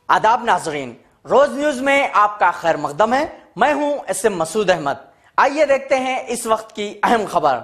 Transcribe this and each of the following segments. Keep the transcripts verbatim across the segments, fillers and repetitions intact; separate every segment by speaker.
Speaker 1: आदाब नाजरीन, रोज न्यूज में आपका खैर मकदम है। मैं हूं एस एम मसूद अहमद। आइए देखते हैं इस वक्त की अहम खबर।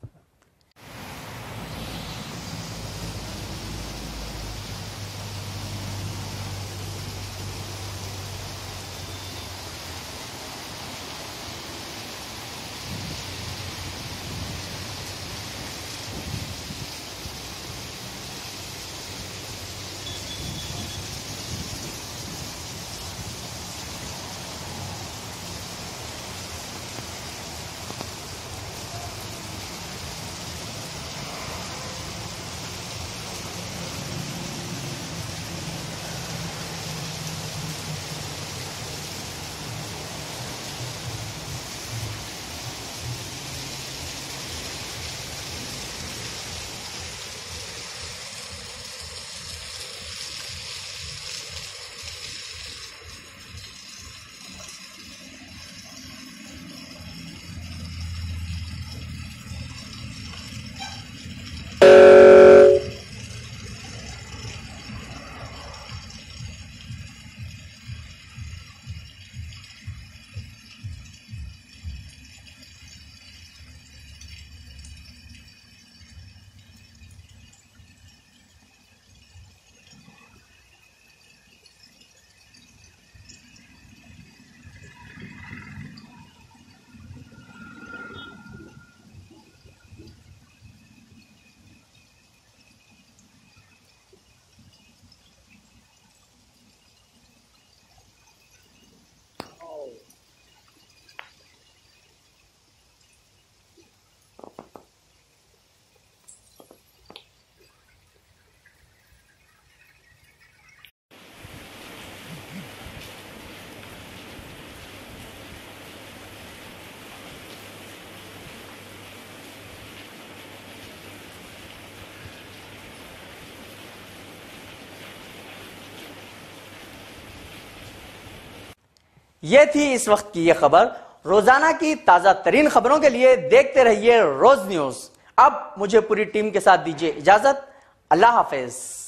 Speaker 1: ये थी इस वक्त की ये खबर। रोजाना की ताजा तरीन खबरों के लिए देखते रहिए रोज न्यूज। अब मुझे पूरी टीम के साथ दीजिए इजाजत। अल्लाह हाफिज।